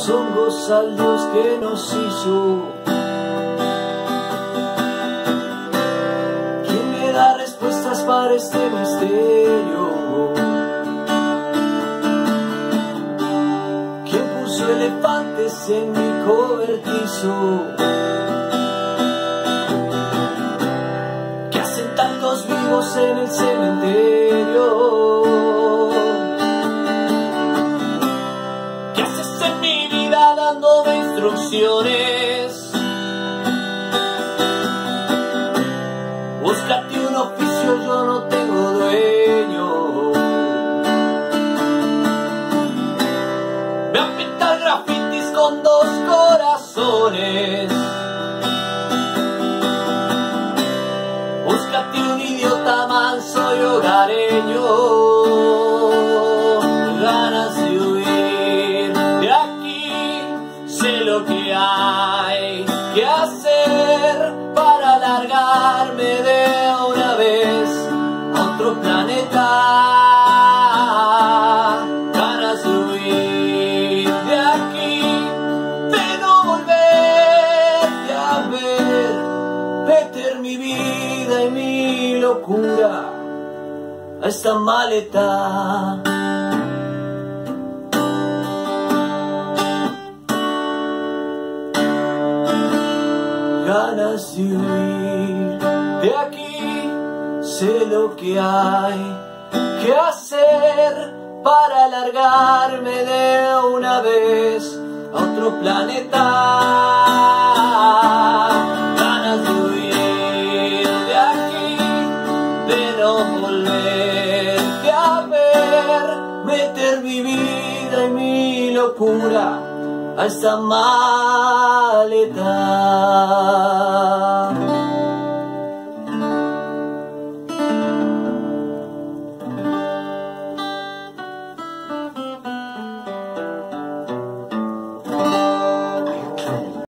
los hongos al Dios que nos hizo. ¿Quién me da respuestas para este misterio? ¿Quién puso elefantes en mi cobertizo? ¿Qué hacen tantos vivos en el cementerio? Dándome instrucciones. Búscate un oficio, yo no tengo dueño. Ve a pintar grafitis con 2 corazones. Búscate un idiota manso y hogareño. Ganas de huir de aquí. Sé lo que hay que hacer para largarme de una vez a otro planeta. Ganas de huir de aquí, de no volverte a ver, meter mi vida y mi locura a esta maleta. Ganas de huir de aquí, sé lo que hay que hacer para largarme de una vez a otro planeta. Ganas de huir de aquí, de no volverte a ver, meter mi vida y mi locura a esta maleta.